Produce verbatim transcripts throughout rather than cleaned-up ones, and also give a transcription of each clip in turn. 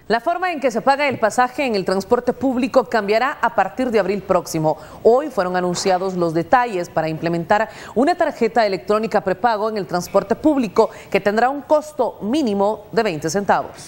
La forma en que se paga el pasaje en el transporte público cambiará a partir de abril próximo. Hoy fueron anunciados los detalles para implementar una tarjeta electrónica prepago en el transporte público que tendrá un costo mínimo de veinte centavos.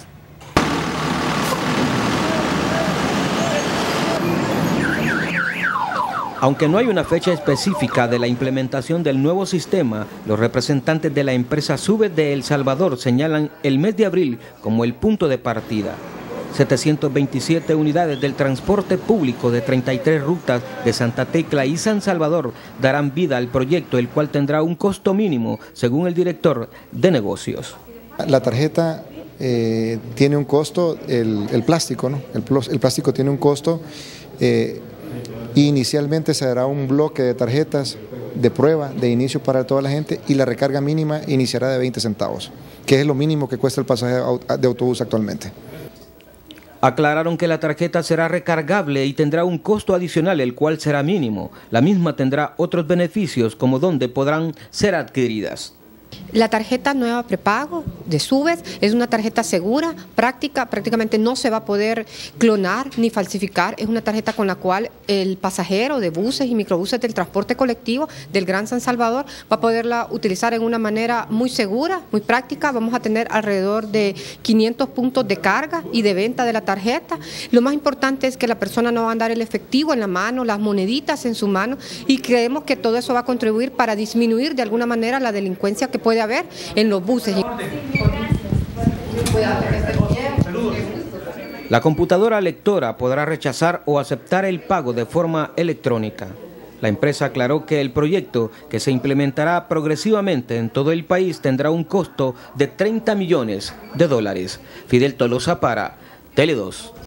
Aunque no hay una fecha específica de la implementación del nuevo sistema, los representantes de la empresa Subes de El Salvador señalan el mes de abril como el punto de partida. setecientas veintisiete unidades del transporte público de treinta y tres rutas de Santa Tecla y San Salvador darán vida al proyecto, el cual tendrá un costo mínimo, según el director de negocios. La tarjeta eh, tiene un costo, el, el plástico, ¿no? El, el plástico tiene un costo. Eh, Inicialmente se dará un bloque de tarjetas de prueba de inicio para toda la gente y la recarga mínima iniciará de veinte centavos, que es lo mínimo que cuesta el pasaje de autobús actualmente. Aclararon que la tarjeta será recargable y tendrá un costo adicional, el cual será mínimo. La misma tendrá otros beneficios, como donde podrán ser adquiridas. La tarjeta nueva prepago de Subes es una tarjeta segura, práctica, prácticamente no se va a poder clonar ni falsificar. Es una tarjeta con la cual el pasajero de buses y microbuses del transporte colectivo del Gran San Salvador va a poderla utilizar en una manera muy segura, muy práctica. Vamos a tener alrededor de quinientos puntos de carga y de venta de la tarjeta. Lo más importante es que la persona no va a andar el efectivo en la mano, las moneditas en su mano, y creemos que todo eso va a contribuir para disminuir de alguna manera la delincuencia que puede haber en los buses. La computadora lectora podrá rechazar o aceptar el pago de forma electrónica. La empresa aclaró que el proyecto, que se implementará progresivamente en todo el país, tendrá un costo de treinta millones de dólares. Fidel Tolosa para Tele dos.